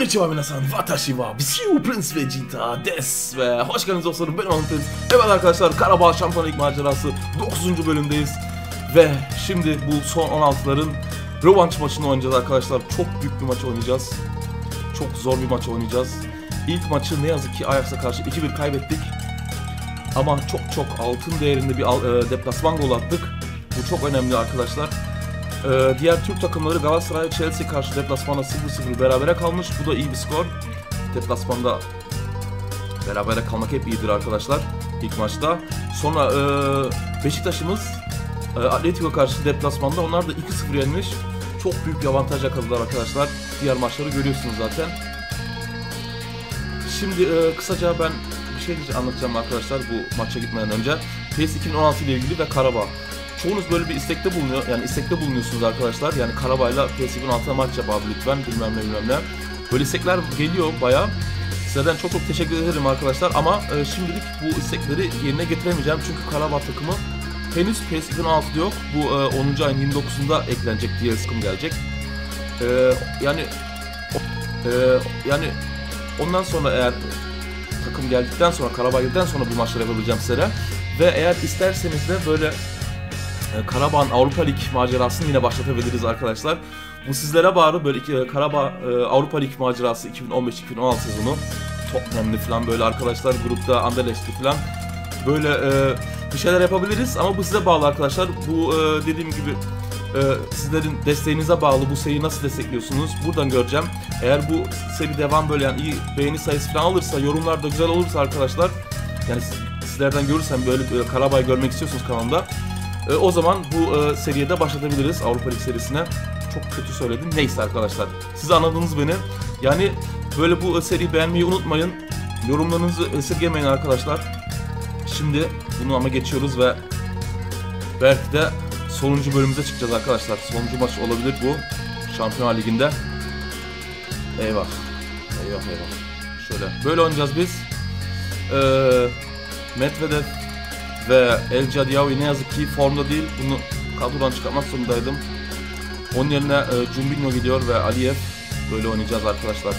Konnichiwa minasan, watashi wa Bisiu Prince Vegeta des ve hoş geldiniz dostlarım, ben Prince. Evet arkadaşlar, Karabağ Şampiyonlar Ligi macerası 9. bölümdeyiz ve şimdi bu son 16'ların rövanş maçını oynayacağız arkadaşlar. Çok büyük bir maç oynayacağız. Çok zor bir maç oynayacağız. İlk maçı ne yazık ki Ajax'a karşı 2-1 kaybettik. Ama çok altın değerinde bir deplasman gol attık. Bu çok önemli arkadaşlar. Diğer Türk takımları Galatasaray, Chelsea karşı deplasmanda 0-0 berabere kalmış. Bu da iyi bir skor. Deplasmanda berabere kalmak hep iyidir arkadaşlar ilk maçta. Sonra Beşiktaş'ımız Atletico karşı deplasmanda, onlar da 2-0 yenmiş. Çok büyük bir avantaj yakaladılar arkadaşlar. Diğer maçları görüyorsunuz zaten. Şimdi kısaca ben bir şey anlatacağım arkadaşlar bu maça gitmeden önce. PES 2016 ile ilgili ve Karabağ. Çoğunuz böyle bir istekte bulunuyor, yani istekte bulunuyorsunuz arkadaşlar. Yani Karabağ'la PES 2016'da maç yap abi lütfen, bilmem ne. Böyle istekler geliyor bayağı. Sizlerden çok teşekkür ederim arkadaşlar ama şimdilik bu istekleri yerine getiremeyeceğim. Çünkü Karabağ takımı henüz PES 2016'da yok. Bu 10. ayın 29'unda eklenecek diye sıkım gelecek. Yani ondan sonra eğer takım geldikten sonra, Karabağ geldikten sonra bu maçları yapabileceğim sizlere. Ve eğer isterseniz de böyle Karabağ'ın Avrupa Lig macerasını yine başlatabiliriz arkadaşlar. Bu sizlere bağlı, böyle Karabağ Avrupa Lig macerası 2015-2016 sezonu. Tottenham'li falan böyle arkadaşlar, grupta Anderlecht'li falan böyle bir şeyler yapabiliriz ama bu size bağlı arkadaşlar. Bu dediğim gibi sizlerin desteğinize bağlı. Bu seriyi nasıl destekliyorsunuz buradan göreceğim. Eğer bu seri devam böyle, yani iyi beğeni sayısı falan alırsa, yorumlar da güzel olursa arkadaşlar, yani sizlerden görürsem böyle Karabağ'ı görmek istiyorsunuz kanalımda, o zaman bu seriye de başlatabiliriz, Avrupa Lig serisine. Çok kötü söyledim. Neyse arkadaşlar, siz anladınız beni. Yani böyle bu seriyi beğenmeyi unutmayın. Yorumlarınızı esirgemeyin arkadaşlar. Şimdi bunu ama geçiyoruz ve belki de sonuncu bölümümüze çıkacağız arkadaşlar. Sonuncu maç olabilir bu Şampiyonlar Ligi'nde. Eyvah. Şöyle böyle oynayacağız biz. Medvedev ve El Jadiaoui ne yazık ki formda değil. Bunu kadrodan çıkarmak zorundaydım. Onun yerine Cumbinho gidiyor ve Aliyev. Böyle oynayacağız arkadaşlar.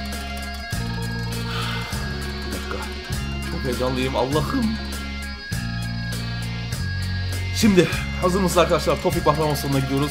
Bir dakika. Çok heyecanlıyım Allah'ım. Şimdi hazır mısınız arkadaşlar? Topik Bahramoğlu'na gidiyoruz.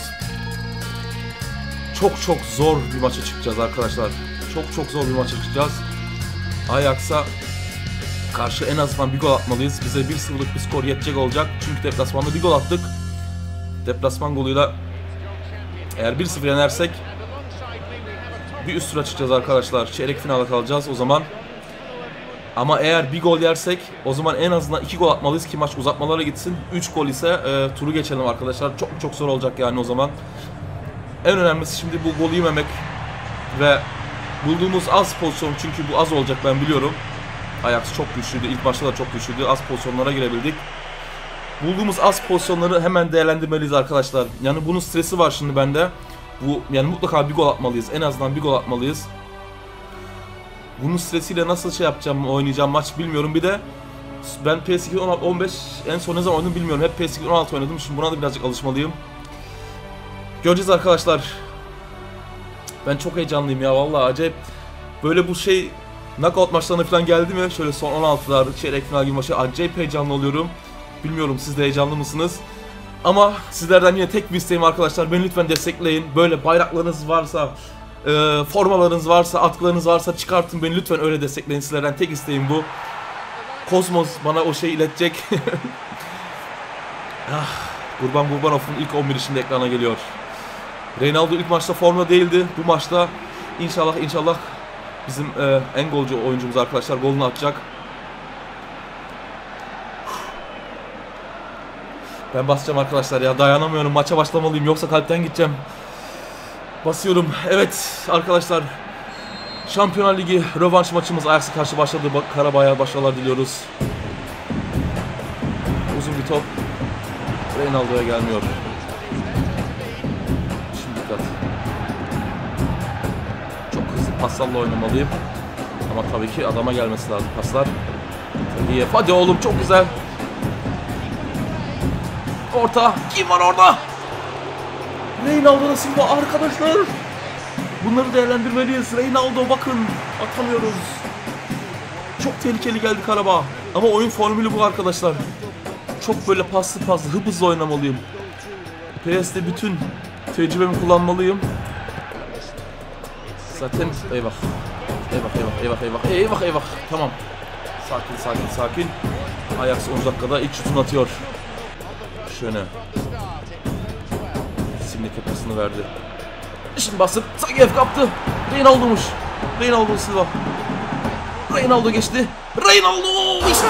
Çok zor bir maça çıkacağız arkadaşlar. Çok zor bir maça çıkacağız. Ajax'a karşı en azından bir gol atmalıyız. Bize 1-0'lık bir skor yetecek olacak. Çünkü deplasmanda bir gol attık. Deplasman golüyle eğer 1-0 yenersek bir üst tura çıkacağız arkadaşlar. Çeyrek finale kalacağız o zaman. Ama eğer bir gol yersek o zaman en azından 2 gol atmalıyız ki maç uzatmalara gitsin. 3 gol ise turu geçelim arkadaşlar. Çok zor olacak yani o zaman. En önemlisi şimdi bu golü yememek ve bulduğumuz az pozisyon, çünkü bu az olacak ben biliyorum. Ajax çok güçlüydü. İlk başta da çok güçlüydü. Az pozisyonlara girebildik. Bulduğumuz az pozisyonları hemen değerlendirmeliyiz arkadaşlar. Yani bunun stresi var şimdi bende. Yani mutlaka bir gol atmalıyız. En azından bir gol atmalıyız. Bunun stresiyle nasıl oynayacağım maç bilmiyorum. Bir de ben PES 2015 en son ne zaman oynadım bilmiyorum. Hep PES 2016 oynadım. Şimdi buna da birazcık alışmalıyım. Göreceğiz arkadaşlar. Ben çok heyecanlıyım ya vallahi acayip. Böyle bu knockout maçlarına falan geldi mi? Şöyle son 16'lar, çeyrek final gibi maçı acayip heyecanlı oluyorum. Bilmiyorum siz de heyecanlı mısınız? Ama sizlerden yine tek bir isteğim arkadaşlar. Beni lütfen destekleyin. Böyle bayraklarınız varsa, formalarınız varsa, atkılarınız varsa çıkartın. Beni lütfen öyle destekleyin. Sizlerden tek isteğim bu. Kozmos bana o şeyi iletecek. Kurban Kurbanov'un ilk 11'i şimdi ekrana geliyor. Reynaldo ilk maçta formda değildi. Bu maçta inşallah bizim en golcü oyuncumuz arkadaşlar golünü atacak. Ben basacağım arkadaşlar ya, dayanamıyorum, maça başlamalıyım yoksa kalpten gideceğim. Basıyorum. Evet arkadaşlar, Şampiyonlar Ligi rövanş maçımız Ajax'a karşı başladı. Karabağ'a başarılar diliyoruz. Uzun bir top Reynaldo'ya gelmiyor. Şimdi dikkat. Çok hızlı paslarla oynamalıyım. Ama tabii ki adama gelmesi lazım paslar. Hadi oğlum, çok güzel. Orta. Kim var orada? Reynaldo da Silva arkadaşlar. Bunları değerlendirmeliyiz. Reynaldo bakın atamıyoruz. Çok tehlikeli geldi Karabağ. Ama oyun formülü bu arkadaşlar. Çok böyle paslı hızlı oynamalıyım. PS'de bütün tecrübemi kullanmalıyım. Zaten eyvah. Eyvah. Tamam. Sakin. Ajax 10 dakikada ilk şutunu atıyor. Şöyle. Simlik yapısını verdi. Şimdi basıp Zagiyev kaptı. Reynaldo Silva. Reynaldo geçti. Reynaldo işte.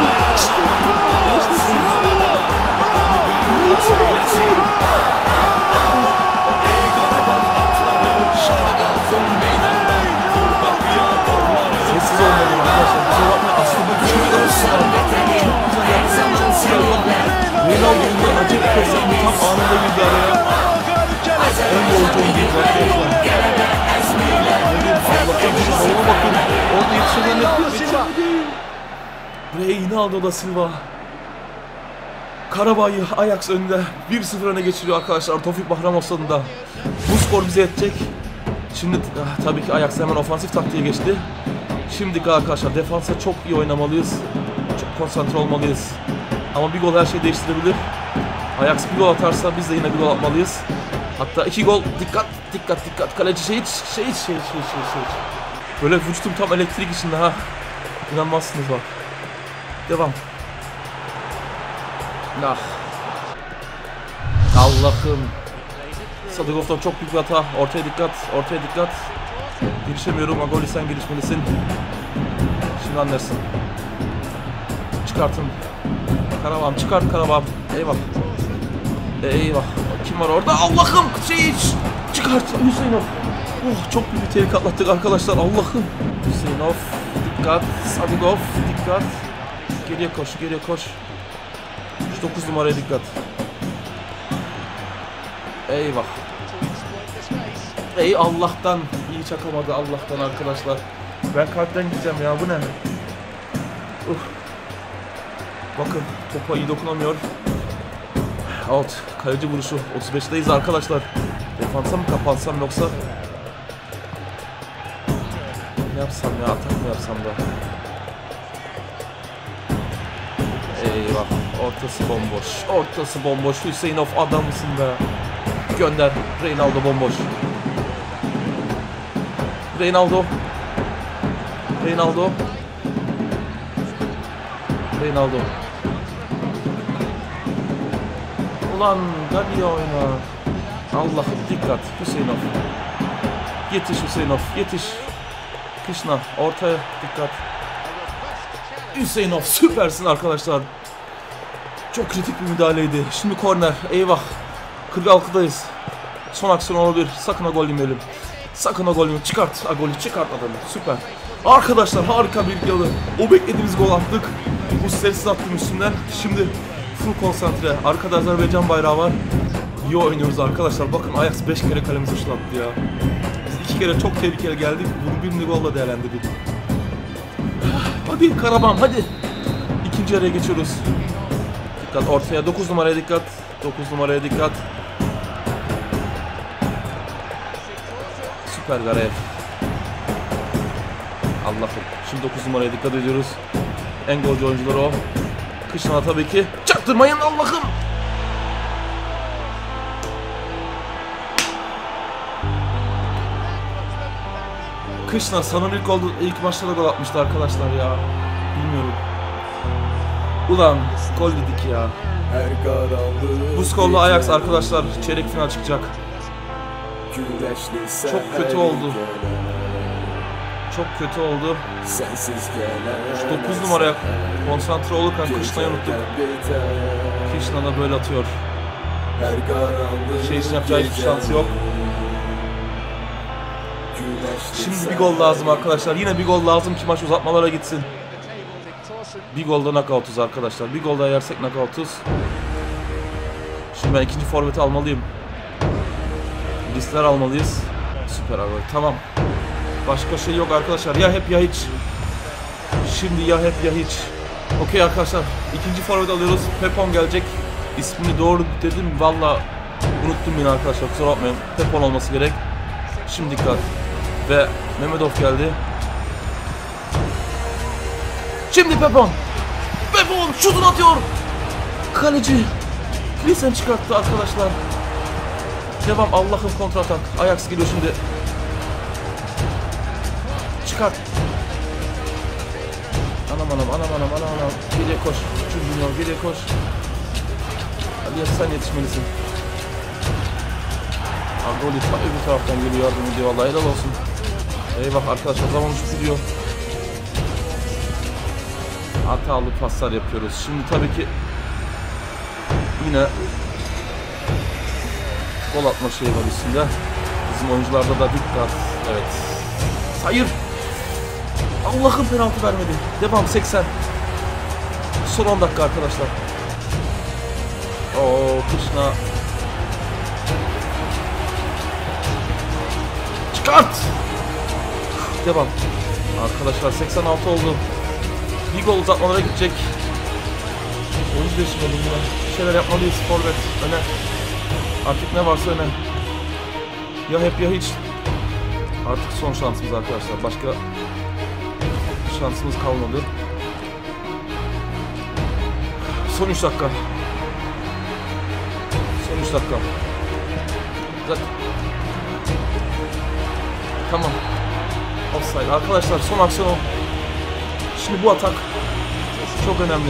Sessiz olmalıyım arkadaşlar. Kusura bakmayın. Aslında bu çok Reynaldo'nun acı pesini tam anında girdi araya. En golcü oyuncu arkadaşlar. Allah'tan bakın. Orada yetişenler Reynaldo da Silva. Karabağ'ı Ajax önünde 1-0 öne geçiriyor arkadaşlar. Tofik Bahram stadında. Bu skor bize yetecek. Şimdi tabii ki Ajax hemen ofansif taktiğe geçti. Şimdi arkadaşlar defansa çok iyi oynamalıyız. Çok konsantre olmalıyız. Ama bir gol her şeyi değiştirebilir. Ajax bir gol atarsa biz de yine bir gol atmalıyız. Hatta 2 gol. Dikkat. Kaleci şey. Böyle vücudum tam elektrik içinde ha. İnanmazsınız bak. Devam. Ah. Allah'ım. Sadigov'dan çok büyük bir hata. Ortaya dikkat. Girişemiyorum. Agoli sen girişmelisin. Şimdi anlarsın. Çıkartın. Karabağ'ım çıkart Karabağ'ım. Eyvah. Kim var orada? Allah'ım. Çıkart. Hüseyinov. Oh, çok büyük bir tehlike atlattık arkadaşlar. Allah'ım. Hüseyinov. Dikkat. Sadigov. Dikkat. Geriye koş. Şu 9 numaraya dikkat. Eyvah. Allah'tan iyi çakamadı Allah'tan arkadaşlar. Ben kalpten gideceğim ya, bu ne? Bakın topa iyi dokunamıyor. Out. Kaleci vuruşu. 35'teyiz arkadaşlar. Defansa mı kapansam yoksa ne yapsam ya, atak mı yapsam da? Eyvah. Ortası bomboş. Hüseyinov adamısın be. Gönder. Reynaldo bomboş. Reynaldo. Ulan Gabi oyna. Allah'ım dikkat. Hüseyinov. Yetiş Hüseyinov. Kışna ortaya dikkat. Hüseyinov süpersin arkadaşlar. Çok kritik bir müdahaleydi. Şimdi korner. Eyvah. 46'dayız. Son aksiyon olabilir. Sakın gol yemeyelim. Çıkart Agoli, çıkart adamı. Süper. Arkadaşlar harika bir yalı. O beklediğimiz gol attık. Bu stressiz attım üstünden. Şimdi full konsantre. Arkada Azerbaycan bayrağı var. İyi oynuyoruz arkadaşlar. Bakın Ajax 5 kere kalemizi şut attı ya. Biz 2 kere çok tehlikeli geldik. Bunu birini golla değerlendirdik. Hadi Karabağ hadi. İkinci araya geçiyoruz. Dikkat ortaya. 9 numaraya dikkat. Süper Garev. Allah'ım. Şimdi 9 numaraya dikkat ediyoruz. En golcü oyuncuları o. Kışına tabii ki. Çaktırmayın Allah'ım. Kışına sanırım ilk maçta da gol atmıştı arkadaşlar ya. Bilmiyorum. Ulan gol dedik ya. Bu skorla Ajax arkadaşlar çeyrek final çıkacak. Çok kötü oldu. Şu 9 numaraya konsantre olurken Kışna'yı unuttuk. Kışna da böyle atıyor. Şey için yapacağı hiçbir şansı yok. Şimdi bir gol lazım arkadaşlar. Yine bir gol lazım ki maç uzatmalara gitsin. Bir golda knockout'uz arkadaşlar. Bir gol daha yersek knockout'uz. Şimdi ben ikinci forveti almalıyım. Listeler almalıyız. Süper abi. Tamam. Başka şey yok arkadaşlar. Ya hep ya hiç. Şimdi ya hep ya hiç. Okey arkadaşlar. İkinci forvet alıyoruz. Pepon gelecek. İsmini doğru dedim. Valla unuttum yine arkadaşlar. Kusura bakmayın. Pepon olması gerek. Şimdi dikkat. Ve Mehmetov geldi. Şimdi Pepon. Pepon şutunu atıyor. Kaleci Klisen çıkarttı arkadaşlar. Devam, Allah'ım kontratak. Ajax geliyor şimdi. Çıkart. Anam. Geriye koş. Junior geriye koş. Ali sen yetişmelisin. Agoli öbür taraftan geliyor, yardım ediyor. Vallahi helal olsun. Eyvah arkadaşlar, zaman uçup gidiyor. Hatalı paslar yapıyoruz. Şimdi tabii ki yine gol atma şeyi var üstünde. Bizim oyuncularda da dikkat. Evet. Hayır. Allah'ım penaltı vermedi. Devam 80. Son 10 dakika arkadaşlar. Oo, Kışna. Çıkart. Devam. Arkadaşlar 86 oldu. Bir gol uzatmalara gidecek. Oyuncu değiştirmeliyim yine. Bir şeyler yapmalıyız. Forvet öne. Artık ne varsa öne. Ya hep ya hiç. Artık son şansımız arkadaşlar. Başka şansımız kalmadı. Son 3 dakika. Son 3 dakika. Zaten. Tamam. Offside. Arkadaşlar son aksiyon o. Şimdi bu atak çok önemli.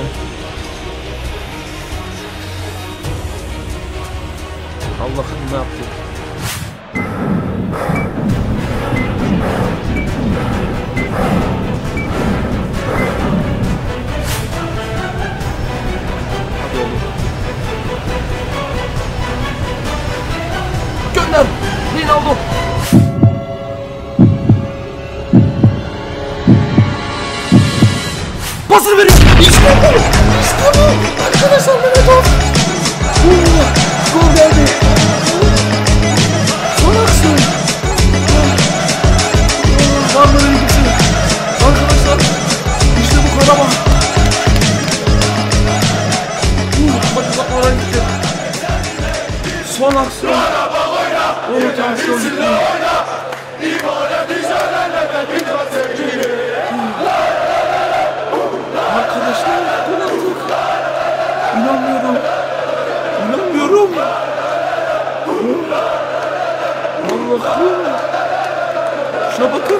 Allah'ım ne yaptı? Hadi oğlum. Gönder! Ronaldo! Pasını verin! İşte bu! İşte bu! Arkadaşlar Mehmetov! Gol geldi! Son aksiyon! Var mı ilgisi? Arkadaşlar! İşte bu Karabağ! Maç uzatmalara gitti. Son aksiyon! Evet aksiyon gitti. Arkadaşlar gol attık. İnanmıyorum. Allah'ım. Şuna bakın.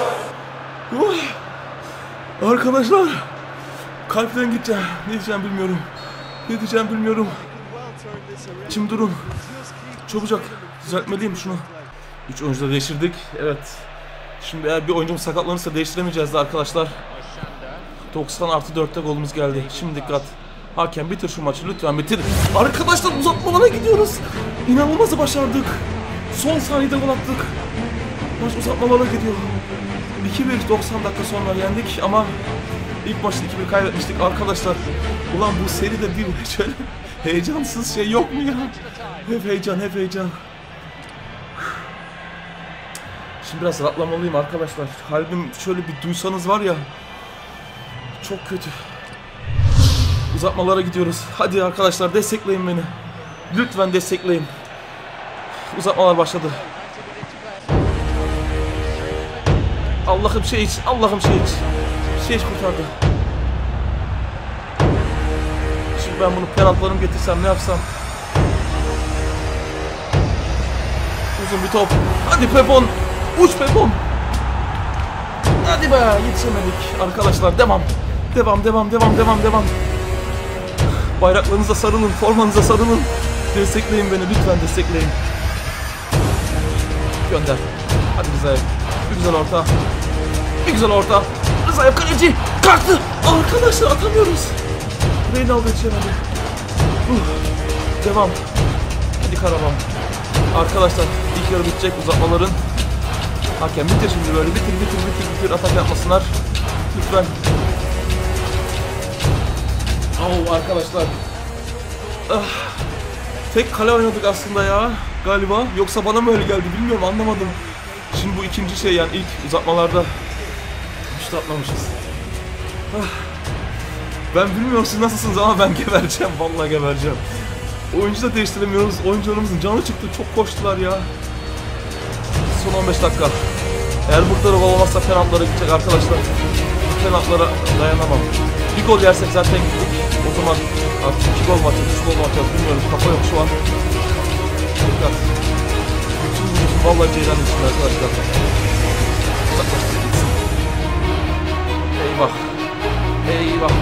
Arkadaşlar. Kalpten gideceğim. Ne diyeceğim bilmiyorum. Şimdi durun. Çabucak. Düzeltmeliyim şunu. 3 oyuncu da değiştirdik. Evet. Şimdi eğer bir oyuncumuz sakatlanırsa değiştiremeyeceğiz de arkadaşlar. 90+4'te golümüz geldi. Şimdi dikkat. Hakem bitir şu maçı, lütfen bitir. Arkadaşlar uzatmalara gidiyoruz. İnanılmazı başardık. Son saniyede gol attık. Maç uzatmalara gidiyor. 2-1 90 dakika sonra yendik ama ilk maçta 2-1 kaybetmiştik arkadaşlar. Ulan bu seride bir şöyle heyecansız şey yok mu ya? Hep heyecan. Şimdi biraz rahatlamalıyım arkadaşlar. Kalbim şöyle bir duysanız var ya. Çok kötü. Uzatmalara gidiyoruz. Hadi arkadaşlar destekleyin beni. Lütfen destekleyin. Uzatmalar başladı. Allah'ım şey iç. Şey iç kurtardı. Şimdi ben bunu penaltılarımı getirsem ne yapsam? Uzun bir top. Hadi Pepon. Uç Pepon. Hadi be, yetişemedik. Arkadaşlar devam. Bayraklarınıza sarılın, formanıza sarılın. Destekleyin beni, lütfen destekleyin. Gönder. Hadi Rızaev. Bir güzel orta. Rızaev kaleci. Kalktı. Arkadaşlar atamıyoruz. Ronaldo yetişemedi. Devam. Hadi Karabağ. Arkadaşlar ilk yarı bitecek uzatmaların. Hakem bitir şimdi böyle. Bitir. Atak yapmasınlar. Lütfen. Arkadaşlar. Tek kale oynadık aslında ya. Galiba. Yoksa bana mı öyle geldi bilmiyorum, anlamadım. Şimdi bu ikinci şey, yani ilk uzatmalarda işte atmamışız. Ben bilmiyorum siz nasılsınız ama ben gebereceğim. Vallahi gebereceğim. Oyuncu da değiştiremiyoruz. Oyuncularımızın canı çıktı. Çok koştular ya. Son 15 dakika. Eğer burada gol olmazsa penaltılara gidecek arkadaşlar. Bu penaltılara dayanamam. Bir gol yersek zaten gittik. O zaman artık 2 gol mu atacağız, 3 gol mu atacağız bilmiyorum. Kafa yok şu an. Dikkat. Bütün vuruşum vallahi Ceylan için arkadaşlar. Uzaklaştır gitsin. Eyvah. Eyvah.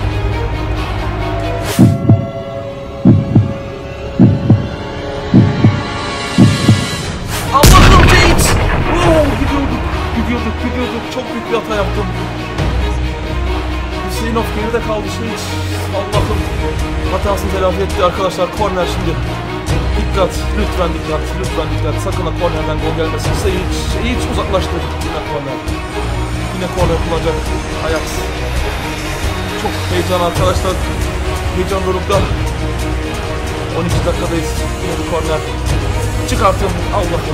Allah'ım Ceyt! Gidiyorduk. Çok büyük bir hata yaptım. Hüseyinov geride kaldı Ceyt. Allah'ım. Hatasını telafi etti arkadaşlar. Korner şimdi. Dikkat. Lütfen dikkat. Sakın ha kornerden gol gelmesin. Seyit uzaklaştı. Yine korner. Yine korner kullanacak. Ajax. Çok heyecan arkadaşlar. Heyecan durumda. 12 dakikadayız. Yine bir korner. Çıkartın. Allah'ım.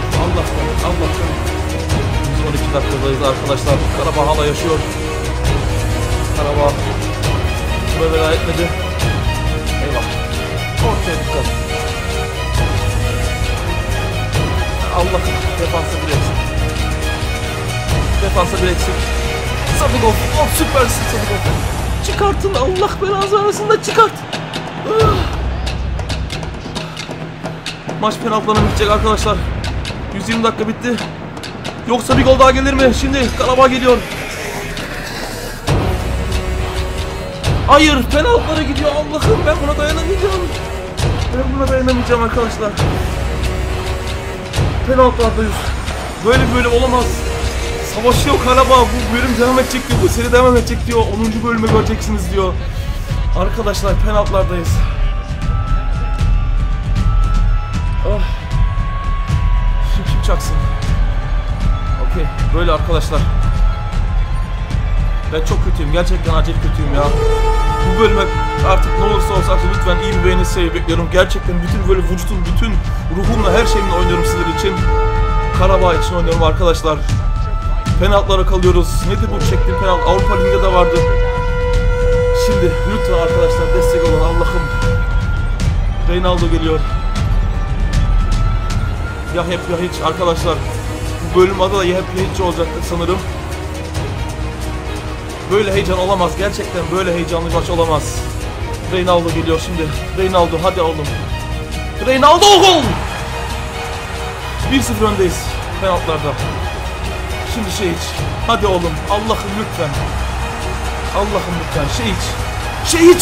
12 dakikadayız arkadaşlar. Karabağ hala yaşıyor. Karabağ buna veda etmedi. Eyvah. Ortaya dikkat. Allah'ım. Defansa bir eksik. Sadıkov. Oh, süpersin Sadıkov. Çıkartın. Allah belanızı versin de çıkart. Maç penaltılarına bitecek arkadaşlar. 120 dakika bitti. Yoksa bir gol daha gelir mi? Şimdi Karabağ geliyor. Hayır, penaltılara gidiyor. Allah'ım, ben buna dayanamayacağım arkadaşlar. Penaltılardayız. Böyle olamaz. Savaşıyor Karabağ. Bu bölüm devam edecek diyor. Bu seri devam edecek diyor. 10. bölümü göreceksiniz diyor. Arkadaşlar penaltılardayız. Kim çaksın? Okey. Böyle arkadaşlar. Ben çok kötüyüm. Gerçekten acayip kötüyüm ya. Bu bölüme artık ne olursa olsun lütfen iyi bir beğeni bekliyorum. Gerçekten bütün böyle vücudum, bütün ruhumla, her şeyimle oynuyorum sizler için. Karabağ için oynuyorum arkadaşlar. Penaltılara kalıyoruz. Nedir bu çektiğim penaltı? Avrupa Ligi'nde de vardı. Şimdi lütfen arkadaşlar destek olun. Allah'ım. Reynaldo geliyor. Ya hep ya hiç arkadaşlar. Bu bölüm adı da ya hep ya hiç olacaktır sanırım. Böyle heyecan olamaz. Gerçekten böyle heyecanlı bir maç olamaz. Reynaldo geliyor şimdi. Reynaldo hadi oğlum. Reynaldo gol! 1-0 öndeyiz penaltılarda. Şimdi Şehiç. Hadi oğlum. Allah'ım lütfen. Şehiç.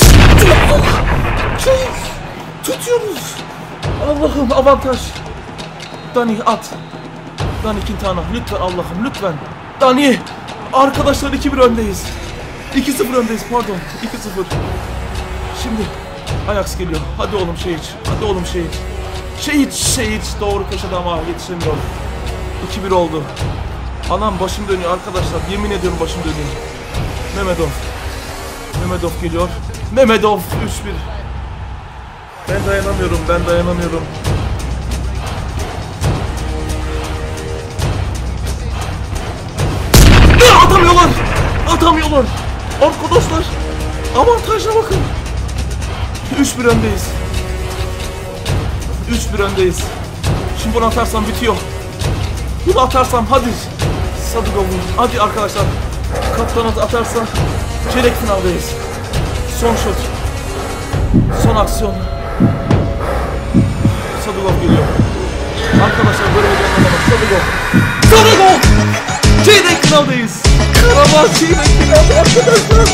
Tutuyoruz. Allah'ım avantaj. Dani at. Dani Quintana. Lütfen Allah'ım lütfen. Dani. Arkadaşlar 2-1 öndeyiz. 2-0 öndeyiz pardon. 2-0. Şimdi Ajax geliyor. Hadi oğlum Şehiç. Şehiç. Doğru köşede ama yetişemiyor. 2-1 oldu. Anam başım dönüyor arkadaşlar. Yemin ediyorum başım dönüyor. Mehmedov geliyor. Mehmedov 3-1. Ben dayanamıyorum. Atamıyorlar. Arkadaşlar avantajına bakın. 3-1 öndeyiz. Şimdi bunu atarsam bitiyor. Bunu atarsam hadi. Sadıkov'un. Hadi arkadaşlar. Kaptan atarsa çeyrek finaldayız. Son şut. Son aksiyon. Sadıkov geliyor. Arkadaşlar böyle bir anlamda Sadıkov. Çeyrek finaldayız. Karabağ çeyrek finalde arkadaşlar.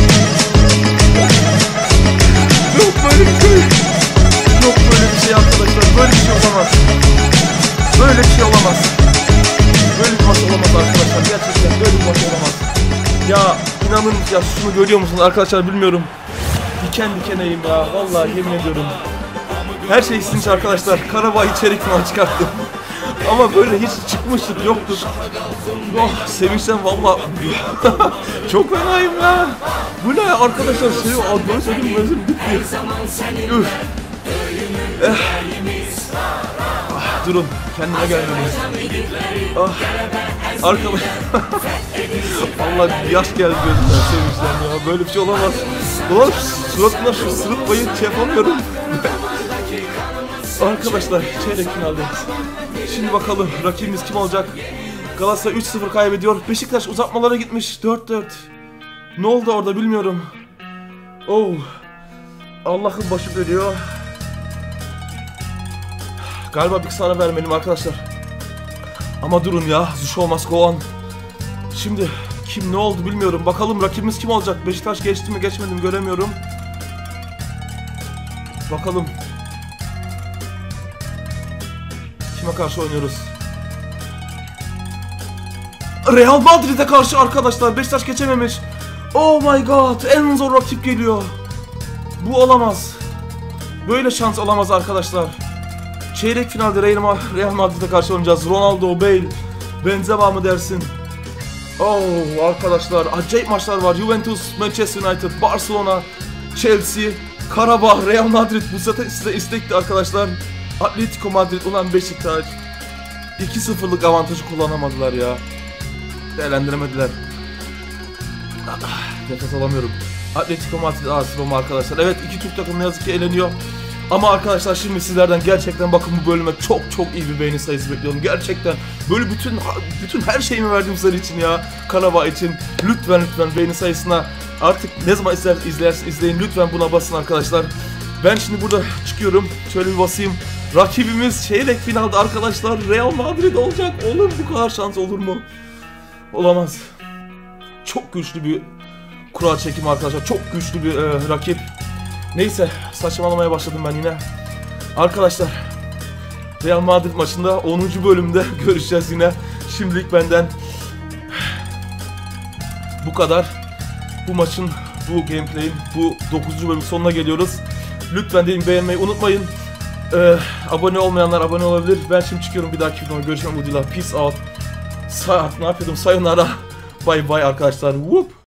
Yok böyle bir şey arkadaşlar. Böyle bir şey olamaz. Böyle bir maç olamaz arkadaşlar. Gerçekten böyle bir maç olamaz. Ya inanın ya, şunu görüyor musunuz arkadaşlar bilmiyorum. Diken dikeneyim ya. Vallahi yemin ediyorum. Her şey istemiş arkadaşlar. Karabağ'ı çeyrek final çıkarttı. Ama böyle hiç çıkmıştık yoktur. Oh sevinçten valla. Çok fenayım ya. Bu ne ya arkadaşlar, böyle söyleyeyim mezun bitti. Durun kendime gelmeliyim. Arkadaş. Allah yaş geldi gözümden sevinçten ya. Böyle bir şey olamaz. Ulan suratına şu sırıtmayı yapamıyorum. Arkadaşlar çeyrek finalde. Şimdi bakalım rakibimiz kim olacak? Galatasaray 3-0 kaybediyor. Beşiktaş uzatmalara gitmiş 4-4. Ne oldu orada bilmiyorum. Oh. Allah'ım başı dönüyor. Galiba bir sana vermeliyim arkadaşlar. Ama durun ya. Show must go on. Şimdi kim ne oldu bilmiyorum. Bakalım rakibimiz kim olacak? Beşiktaş geçti mi geçmedi mi göremiyorum. Bakalım. Kime karşı oynuyoruz? Real Madrid'e karşı arkadaşlar. Beşiktaş geçememiş. Oh my god. En zor rakip geliyor. Bu olamaz. Böyle şans olamaz arkadaşlar. Çeyrek finalde Real Madrid'e karşı oynayacağız. Ronaldo, Bale, Benzema mı dersin? Oh arkadaşlar acayip maçlar var. Juventus, Manchester United, Barcelona, Chelsea, Karabağ, Real Madrid. Bu size istekli arkadaşlar. Atletico Madrid, ulan Beşiktaş. 2-0'lık avantajı kullanamadılar ya. Değerlendiremediler. Nefes alamıyorum. Atletico Madrid, Roma arkadaşlar. Evet, iki Türk takımı ne yazık ki eleniyor. Ama arkadaşlar şimdi sizlerden gerçekten bakın bu bölüme çok iyi bir beğeni sayısı bekliyorum. Gerçekten böyle bütün her şeyimi verdim sizler için ya. Karabağ için lütfen beğeni sayısına artık ne zaman izlersin izleyin, lütfen buna basın arkadaşlar. Ben şimdi burada çıkıyorum. Şöyle bir basayım. Rakibimiz çeyrek finalde arkadaşlar Real Madrid olacak. Olur bu kadar şans olur mu? Olamaz. Çok güçlü bir kura çekimi arkadaşlar. Çok güçlü bir rakip. Neyse, saçmalamaya başladım ben yine. Arkadaşlar Real Madrid maçında 10. bölümde görüşeceğiz yine. Şimdilik benden bu kadar. Bu maçın, bu gameplay'in, bu 9. bölüm sonuna geliyoruz. Lütfen dedim beğenmeyi unutmayın. Abone olmayanlar abone olabilir. Ben şimdi çıkıyorum, bir dahaki videoda görüşmek umuduyla. Peace out. Ne yapıyordum? Sayonara. Bye bye arkadaşlar. Whoop.